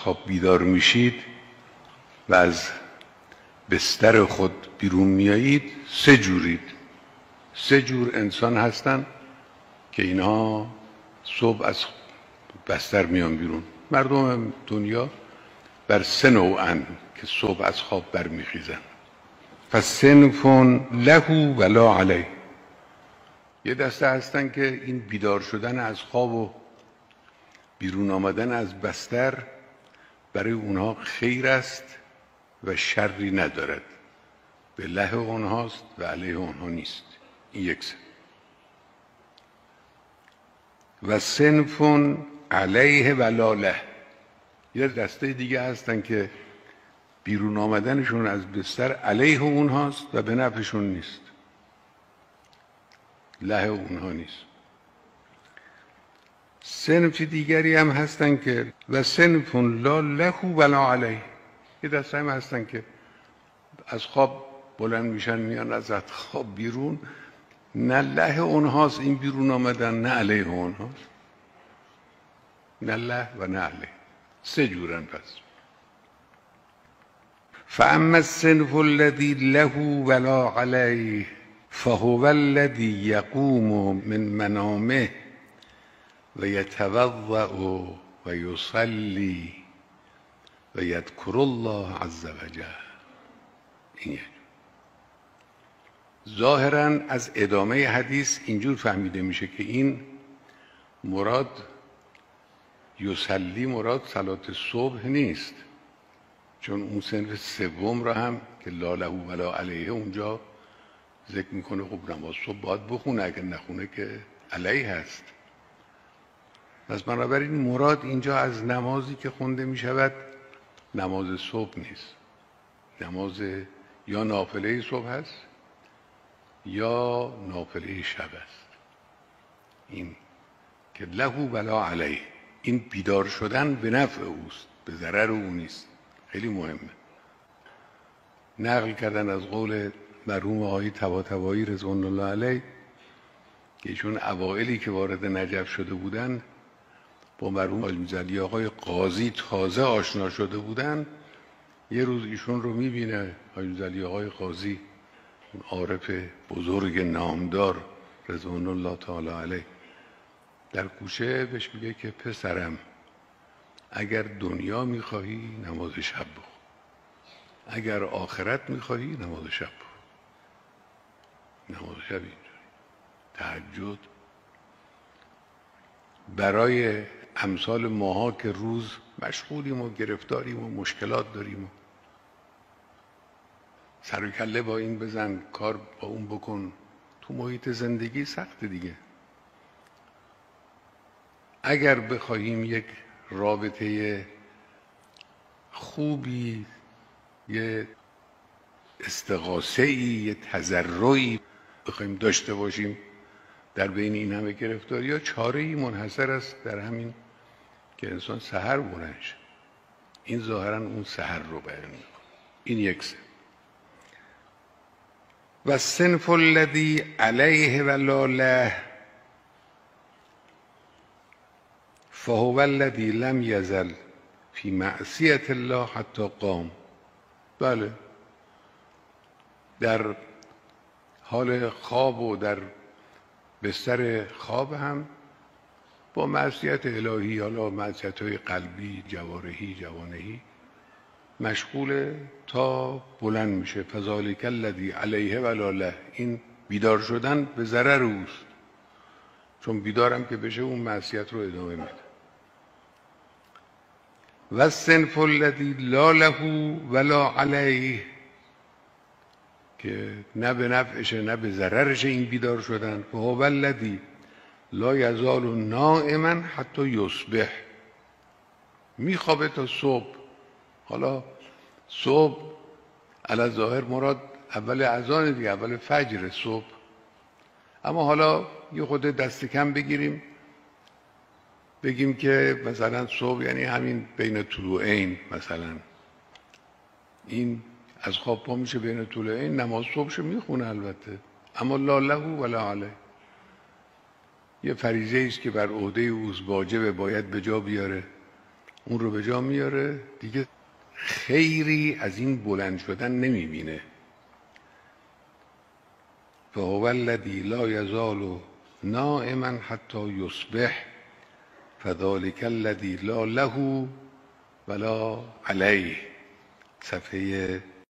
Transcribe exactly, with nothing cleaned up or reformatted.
خواب بیدار میشید و از بستر خود بیرون میایید سه جورید. سه جور انسان هستن که اینها صبح از بستر میان بیرون. مردم دنیا بر سه نوعن که صبح از خواب برمیخیزن. فصنف له ولا علیه. یه دسته هستن که این بیدار شدن از خواب و بیرون آمدن از بستر برای اونها خیر است و شری ندارد، به له اونهاست و علیه اونها نیست. این یک سن. و صنف علیه ولا له. یه دسته دیگه هستن که بیرون آمدنشون از بستر علیه اونهاست و به نفعشون نیست، له اونها نیست. صنف دیگری هم هستن که و صنف لا له ولا علیه. یه دسته هم هستن که از خواب بلند میشن میان از خواب بیرون، نه له اونهاست این بیرون آمدن، نه علیه اونهاست، نه له و نه علیه. سه جورن. پس فاما الصنف الذي له ولا علیه فهو الذي يقوم من منامه و یتوضأ و یصلی و یذکر الله عز وجل. این ظاهراً از ادامه حدیث اینجور فهمیده میشه که این مراد یصلی مراد صلات صبح نیست، چون اون صنف سوم را هم که لا له ولا علیه اونجا ذکر میکنه. خب نماز صبح باید بخونه، اگر نخونه که علیه هست. پس بنابراین مراد اینجا از نمازی که خونده میشود نماز صبح نیست، نماز یا نافله صبح هست یا نافله شب است. این که له ولا علیه، این بیدار شدن به نفع اوست، به ضرر او نیست. خیلی مهمه. نقل کردن از قول مرحوم آقای طباطبایی رضوان الله علیه که ایشون اوائلی که وارد نجف شده بودن با مرحوم حاجی آقای قاضی تازه آشنا شده بودن. یه روز ایشون رو میبینه حاجی آقای قاضی، اون عارف بزرگ نامدار رضوان الله تعالی علیه، در کوچه بهش میگه که پسرم اگر دنیا میخواهی نماز شب بخون، اگر آخرت میخواهی نماز شب بخون. نماز شب اینجوری تهجد برای امثال ماها که روز مشغولیم و گرفتاریم و مشکلات داریم و سر و کله با این بزن، کار با اون بکن، تو محیط زندگی سخت دیگه. اگر بخواهیم یک رابطه خوبی، یه استغاثه‌ای، یه تضرعی بخوایم داشته باشیم در بین این همه گرفتاری ها، چاره‌ای منحصر است در همین که انسان سحر بلند شه. این ظاهرا اون سحر رو بیان می‌کنه. این یک سن. و الصنف الذی علیه ولا له فهو الذی لم یزل فی معصیة الله حتی قام. بله، در حال خواب و در بستر خواب هم با معصیت الهی، حالا معصیت‌های قلبی، جوارحی، جوانحی مشغوله تا بلند میشه. فذلک الذی علیه ولا له. این بیدار شدن به ضرر اوست، چون بیدارم که بشه اون معصیت رو ادامه میده. و الصنف الذی لا له ولا علیه، که نه به نفعشه نه به ضررشه این بیدار شدن. فهو الذی لا یزال نائما حتی یصبح. میخوابه تا صبح. حالا صبح علی ظاهر مراد اول اذان دیگه، اول فجر صبح. اما حالا یه خود دست کم بگیریم، بگیم که مثلا صبح یعنی همین بین طلوعین، مثلا این از خواب پا میشه بین طلوعین، نماز صبحشو میخونه البته، اما لا له ولا علیه. یه فریضه است که بر عهده اوست، واجبه، باید به جا بیاره. اون رو به جا میاره، دیگه خیری از این بلند شدن نمیبینه. فهو الذی لا یزال نائما حتی یصبح فذلک الذی لا له ولا علیه. صفحه